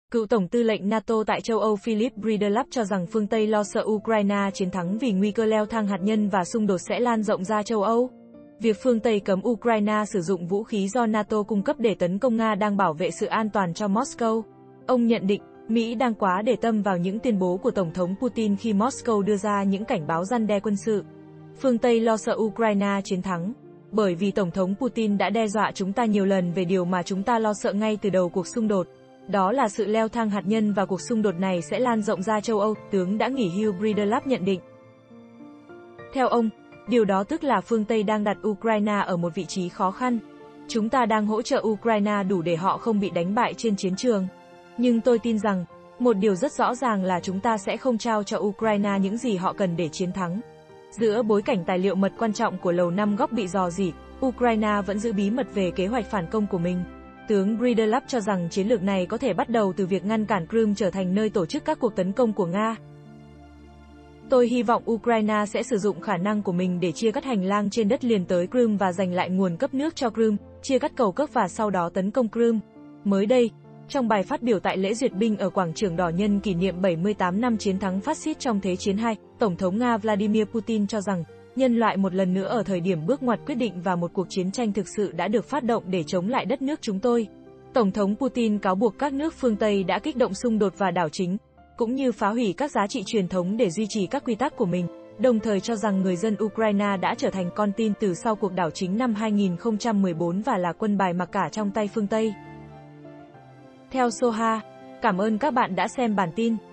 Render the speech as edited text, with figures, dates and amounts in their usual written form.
Cựu Tổng tư lệnh NATO tại châu Âu Philip Breedlove cho rằng phương Tây lo sợ Ukraine chiến thắng vì nguy cơ leo thang hạt nhân và xung đột sẽ lan rộng ra châu Âu. Việc phương Tây cấm Ukraine sử dụng vũ khí do NATO cung cấp để tấn công Nga đang bảo vệ sự an toàn cho Moscow. Ông nhận định, Mỹ đang quá để tâm vào những tuyên bố của Tổng thống Putin khi Moscow đưa ra những cảnh báo răn đe quân sự. Phương Tây lo sợ Ukraine chiến thắng, bởi vì Tổng thống Putin đã đe dọa chúng ta nhiều lần về điều mà chúng ta lo sợ ngay từ đầu cuộc xung đột. Đó là sự leo thang hạt nhân và cuộc xung đột này sẽ lan rộng ra châu Âu, tướng đã nghỉ hưu Breedlove nhận định. Theo ông, điều đó tức là phương Tây đang đặt Ukraine ở một vị trí khó khăn. Chúng ta đang hỗ trợ Ukraine đủ để họ không bị đánh bại trên chiến trường. Nhưng tôi tin rằng, một điều rất rõ ràng là chúng ta sẽ không trao cho Ukraine những gì họ cần để chiến thắng. Giữa bối cảnh tài liệu mật quan trọng của Lầu Năm Góc bị rò rỉ, Ukraine vẫn giữ bí mật về kế hoạch phản công của mình. Tướng Breedlove cho rằng chiến lược này có thể bắt đầu từ việc ngăn cản Crimea trở thành nơi tổ chức các cuộc tấn công của Nga. Tôi hy vọng Ukraine sẽ sử dụng khả năng của mình để chia cắt hành lang trên đất liền tới Crimea và giành lại nguồn cấp nước cho Crimea, chia cắt cầu cước và sau đó tấn công Crimea. Mới đây, trong bài phát biểu tại lễ duyệt binh ở Quảng trường Đỏ nhân kỷ niệm 78 năm chiến thắng phát xít trong Thế chiến II, Tổng thống Nga Vladimir Putin cho rằng, nhân loại một lần nữa ở thời điểm bước ngoặt quyết định và một cuộc chiến tranh thực sự đã được phát động để chống lại đất nước chúng tôi. Tổng thống Putin cáo buộc các nước phương Tây đã kích động xung đột và đảo chính, cũng như phá hủy các giá trị truyền thống để duy trì các quy tắc của mình, đồng thời cho rằng người dân Ukraine đã trở thành con tin từ sau cuộc đảo chính năm 2014 và là quân bài mặc cả trong tay phương Tây. Theo Soha, cảm ơn các bạn đã xem bản tin.